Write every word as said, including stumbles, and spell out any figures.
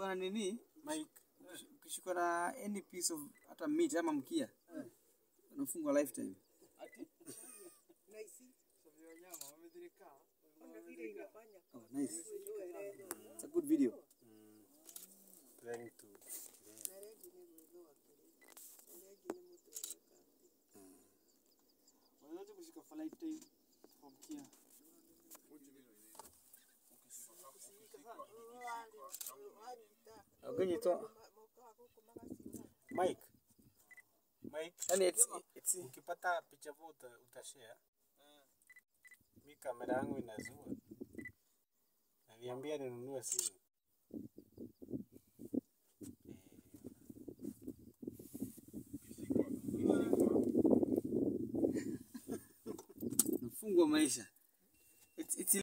ukishikwa na nini? Mike. Ukishikwa na any piece of hata meat ama mkia. Unafungwa lifetime. Oh, nice. It's a good video. Mm. Trying to. Unaweza kushika for lifetime from here. Agonye to. Mike. Mike. And it's it's Ukipata picha vote utashare. Mi kamera yangu inazua. Niliambia ninunue simu. nafungwa maisha. It's it's